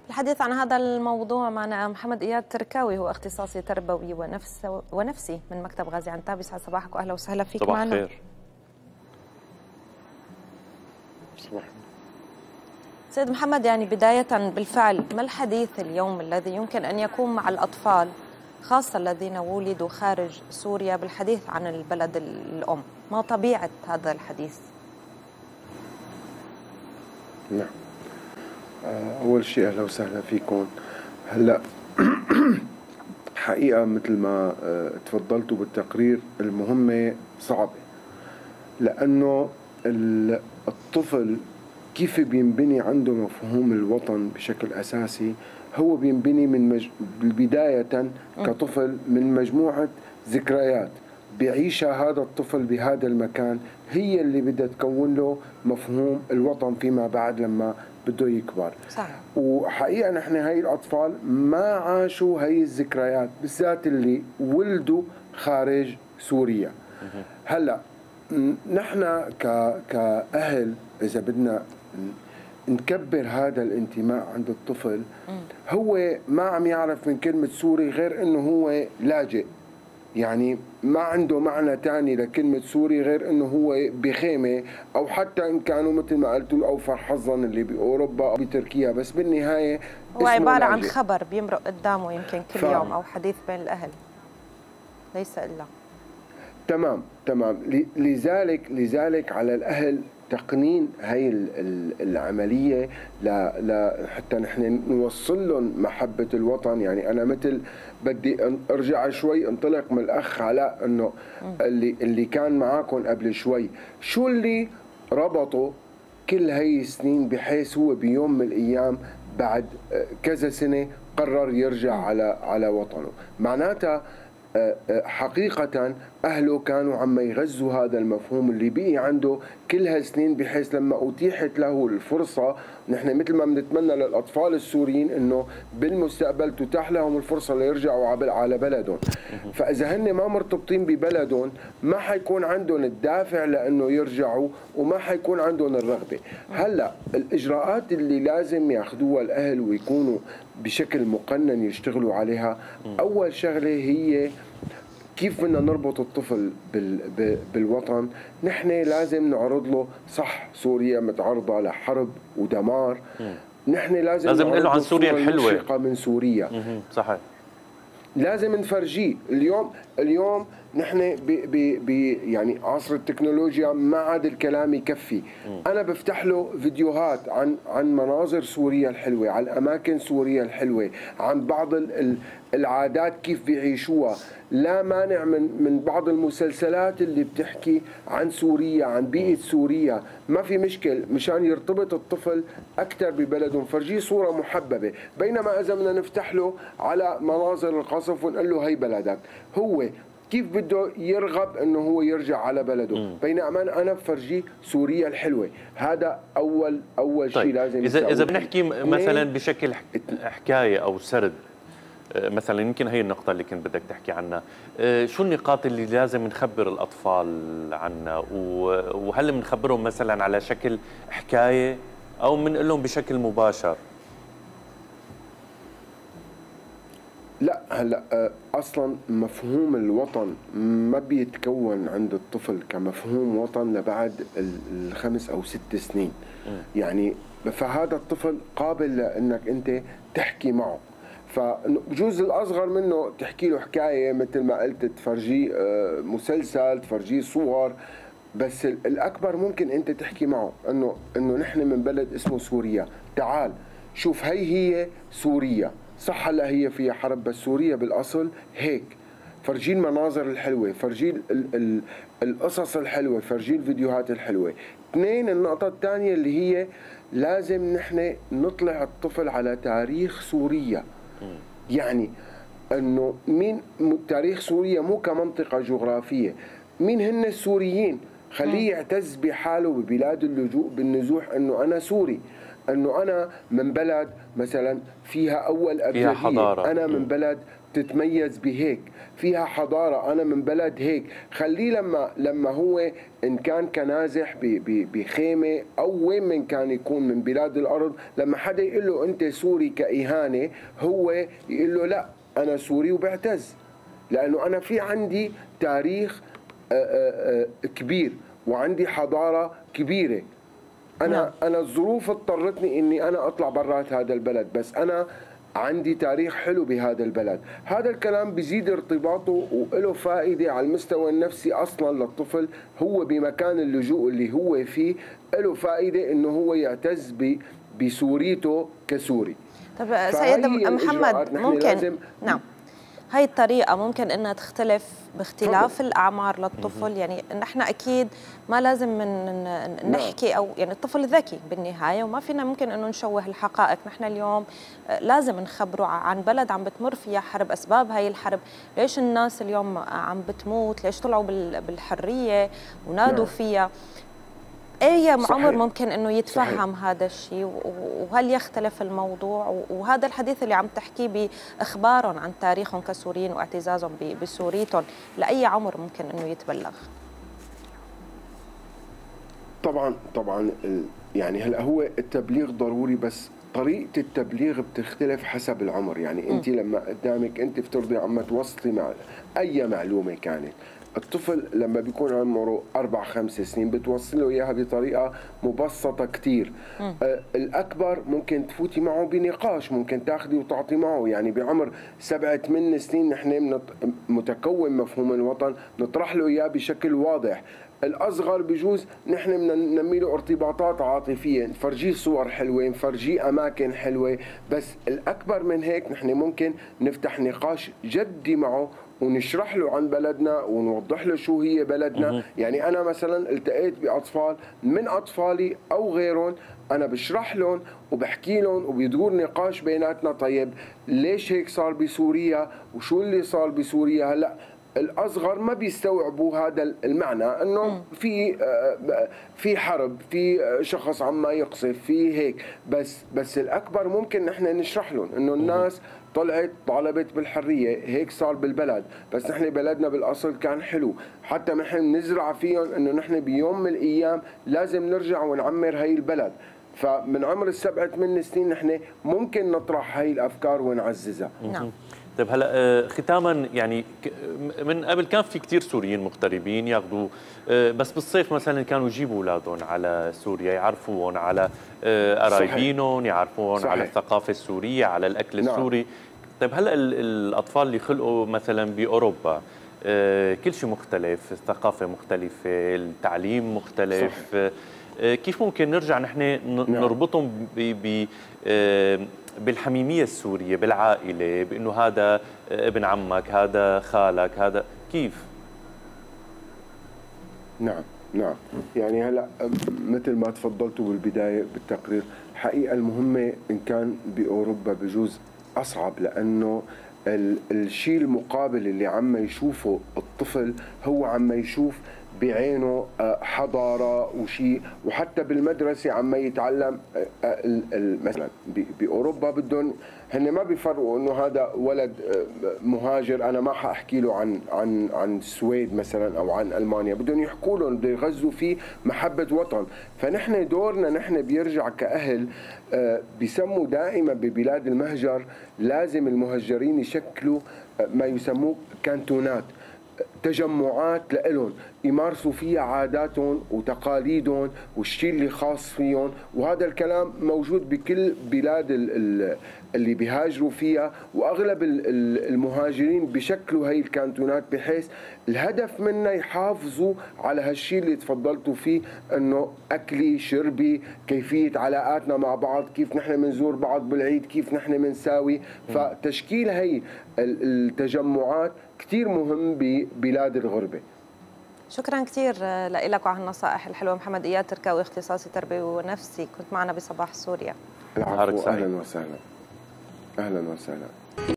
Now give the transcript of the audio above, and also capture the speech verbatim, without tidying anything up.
الحديث عن هذا الموضوع معنا محمد إياد تركاوي، هو اختصاصي تربوي ونفس ونفسي من مكتب غازي عنتاب. يسعد صباحك واهلا وسهلا فيك صباح معنا. خير. صباح. سيد محمد، يعني بداية بالفعل ما الحديث اليوم الذي يمكن أن يكون مع الأطفال خاصة الذين ولدوا خارج سوريا بالحديث عن البلد الأم؟ ما طبيعة هذا الحديث؟ نعم، أول شيء أهلا وسهلا فيكم. هلا حقيقة مثل ما تفضلتوا بالتقرير، المهمة صعبة لأنه الطفل كيف بينبني عنده مفهوم الوطن بشكل أساسي. هو بينبني من مج... بداية كطفل من مجموعة ذكريات بيعيشها هذا الطفل بهذا المكان، هي اللي بدها تكون له مفهوم الوطن فيما بعد لما بده يكبر. صح. وحقيقة نحن هاي الأطفال ما عاشوا هاي الذكريات، بالذات اللي ولدوا خارج سوريا. هلا نحن ك... كأهل إذا بدنا نكبر هذا الانتماء عند الطفل، هو ما عم يعرف من كلمة سوري غير انه هو لاجئ، يعني ما عنده معنى تاني لكلمة سوري غير انه هو بخيمة، او حتى ان كانوا مثل ما قلتوا الاوفر حظا اللي باوروبا او بتركيا، بس بالنهاية هو عبارة عن خبر بيمرق قدامه يمكن كل ف... يوم او حديث بين الاهل، ليس الا. تمام تمام. لذلك لذلك على الاهل تقنين هاي العملية لا حتى نحن نوصل لهم محبة الوطن. يعني أنا مثل بدي أرجع شوي انطلق من الأخ علاء، أنه اللي اللي كان معاكم قبل شوي، شو اللي ربطه كل هاي السنين بحيث هو بيوم من الأيام بعد كذا سنة قرر يرجع على على وطنه؟ معناتها حقيقة أهله كانوا عم يغذوا هذا المفهوم اللي بقي عنده كل هالسنين، بحيث لما أتيحت له الفرصة، نحن مثل ما بنتمنى للأطفال السوريين إنه بالمستقبل تتاح لهم الفرصة ليرجعوا على بلدهم. فإذا هن ما مرتبطين ببلدهم ما حيكون عندهم الدافع لأنه يرجعوا وما حيكون عندهم الرغبة. هلأ الإجراءات اللي لازم ياخذوها الأهل ويكونوا بشكل مقنن يشتغلوا عليها، أول شغلة هي كيف بدنا نربط الطفل بالوطن. نحن لازم نعرض له صح سوريا متعرضة لحرب ودمار، نحن لازم لازم نقول له عن سوريا الحلوة من سوريا. صحيح. لازم نفرجيه. اليوم اليوم نحن ب يعني عصر التكنولوجيا ما عاد الكلام يكفي. م. انا بفتح له فيديوهات عن عن مناظر سوريا الحلوه، عن اماكن سوريا الحلوه، عن بعض العادات كيف بيعيشوها. لا مانع من من بعض المسلسلات اللي بتحكي عن سوريا، عن بيئه سوريا، ما في مشكل مشان يرتبط الطفل اكثر ببلده. نفرجيه صوره محببه. بينما اذا بدنا نفتح له على مناظر القصف ونقول له هي بلدك، هو كيف بده يرغب انه هو يرجع على بلده؟ مم. بينما انا بفرجيه سوريا الحلوه. هذا اول اول طيب. شيء لازم اذا اذا بنحكي مثلا بشكل حكايه او سرد، مثلا يمكن هي النقطه اللي كنت بدك تحكي عنها، شو النقاط اللي لازم نخبر الاطفال عنها؟ وهل بنخبرهم مثلا على شكل حكايه او بنقول لهم بشكل مباشر؟ لا هلا اصلا مفهوم الوطن ما بيتكون عند الطفل كمفهوم وطن لبعد الخمس او ست سنين. م. يعني فهذا الطفل قابل لانك انت تحكي معه. فبجوز الاصغر منه تحكي له حكايه مثل ما قلت، تفرجيه مسلسل، تفرجيه صور، بس الاكبر ممكن انت تحكي معه انه انه نحن من بلد اسمه سوريا، تعال شوف هي هي سوريا. صح هلا هي فيها حرب بس سوريا بالاصل هيك. فرجيه المناظر الحلوه، فرجيه القصص الحلوه، فرجيه الفيديوهات الحلوه. اثنين، النقطه الثانيه اللي هي لازم نحن نطلع الطفل على تاريخ سوريا. يعني انه مين تاريخ سوريا مو كمنطقه جغرافيه، مين هن السوريين. خليه يعتز بحاله ببلاد اللجوء بالنزوح انه انا سوري، انه انا من بلد مثلا فيها اول فيها حضارة. انا من بلد تتميز بهيك، فيها حضارة، أنا من بلد هيك. خليه لما لما هو إن كان كنازح بخيمة أو وين من كان يكون من بلاد الأرض، لما حدا يقول له أنت سوري كإهانة، هو يقول له لا أنا سوري وبعتز، لأنه أنا في عندي تاريخ كبير وعندي حضارة كبيرة. أنا نعم. أنا الظروف اضطرتني إني أنا أطلع برات هذا البلد، بس أنا عندي تاريخ حلو بهذا البلد. هذا الكلام بيزيد ارتباطه وله فائدة على المستوى النفسي أصلا للطفل. هو بمكان اللجوء اللي هو فيه له فائدة إنه هو يعتز بسوريته كسوري. طب سيد محمد، ممكن نعم هاي الطريقة ممكن انها تختلف باختلاف طبعا. الأعمار للطفل، يعني نحن أكيد ما لازم من نحكي أو يعني الطفل ذكي بالنهاية وما فينا ممكن أنه نشوه الحقائق. نحن اليوم لازم نخبره عن بلد عم بتمر فيها حرب، أسباب هاي الحرب، ليش الناس اليوم عم بتموت، ليش طلعوا بالحرية ونادوا نعم. فيها. أي عمر ممكن أنه يتفهم صحيح. هذا الشيء، وهل يختلف الموضوع؟ وهذا الحديث اللي عم تحكيه بإخبارهم عن تاريخهم كسوريين واعتزازهم بسوريتهم، لأي عمر ممكن أنه يتبلغ؟ طبعا طبعا يعني هلا هو التبليغ ضروري، بس طريقة التبليغ بتختلف حسب العمر. يعني أنت لما قدامك أنت بترضي عم توصلي مع أي معلومة كانت، الطفل لما بيكون عمره أربع خمس سنين بتوصل له إياها بطريقة مبسطة كتير. آه الأكبر ممكن تفوتي معه بنقاش، ممكن تاخدي وتعطي معه. يعني بعمر سبعة ثمان سنين نحن متكون مفهوم الوطن نطرح له إياه بشكل واضح. الأصغر بجوز نحن بدنا ننمي له ارتباطات عاطفية، نفرجيه صور حلوة، نفرجيه أماكن حلوة. بس الأكبر من هيك نحن ممكن نفتح نقاش جدي معه ونشرح له عن بلدنا ونوضح له شو هي بلدنا. يعني أنا مثلا التقيت بأطفال من أطفالي أو غيرهم، أنا بشرح لهم وبحكي لهم وبيدور نقاش بيناتنا. طيب ليش هيك صار بسوريا وشو اللي صار بسوريا؟ هلأ الأصغر ما بيستوعبوا هذا المعنى، أنه في في حرب، في شخص عم يقصف، في هيك. بس بس الأكبر ممكن نحن نشرح لهم أنه الناس طلعت طالبت بالحرية، هيك صار بالبلد، بس نحن بلدنا بالأصل كان حلو. حتى نحن نزرع فيهم أنه نحن بيوم من الأيام لازم نرجع ونعمر هاي البلد. فمن عمر السبعة ثمان سنين نحن ممكن نطرح هاي الأفكار ونعززها. نعم. طيب هلا ختاما، يعني من قبل كان في كثير سوريين مغتربين ياخذوا، بس بالصيف مثلا كانوا يجيبوا اولادهم على سوريا يعرفوهم على قرايبينهم، يعرفوهم على الثقافه السوريه، على الاكل نعم. السوري. طيب هلا الاطفال اللي خلقوا مثلا باوروبا كل شيء مختلف، الثقافه مختلفه، التعليم مختلف. صحيح. كيف ممكن نرجع نحن نربطهم ب بالحميمية السورية بالعائلة، بأنه هذا ابن عمك، هذا خالك، هذا كيف؟ نعم نعم يعني هلا مثل ما تفضلتوا بالبداية بالتقرير، الحقيقة المهمة إن كان بأوروبا بجوز أصعب، لأنه الشيء المقابل اللي عم يشوفه الطفل هو عم يشوف بعينه حضارة وشيء، وحتى بالمدرسة عم يتعلم. مثلا بأوروبا بدهم هن ما بيفرقوا انه هذا ولد مهاجر، انا ما حاحكي له عن عن عن السويد مثلا او عن المانيا، بدهم يحكوا لهم، بدهم يغذوا فيه محبة وطن. فنحن دورنا نحن بيرجع كأهل، بيسموا دائما ببلاد المهجر لازم المهجرين يشكلوا ما يسموه كانتونات، تجمعات لإلهم يمارسوا فيها عاداتهم وتقاليدهم والشيء اللي خاص فيهم. وهذا الكلام موجود بكل بلاد اللي بيهاجروا فيها، واغلب المهاجرين بشكلوا هي الكانتونات، بحيث الهدف منها يحافظوا على هالشيء اللي تفضلتوا فيه، انه اكلي شربي، كيفيه علاقاتنا مع بعض، كيف نحن بنزور بعض بالعيد، كيف نحن بنساوي. فتشكيل هي التجمعات كثير مهم ببلاد الغربه. شكرا كثير لك وعلى النصائح الحلوه. محمد اياد تركاوي، اختصاصي تربوي ونفسي، كنت معنا بصباح سوريا. العفو، اهلا وسهلا. اهلا وسهلا.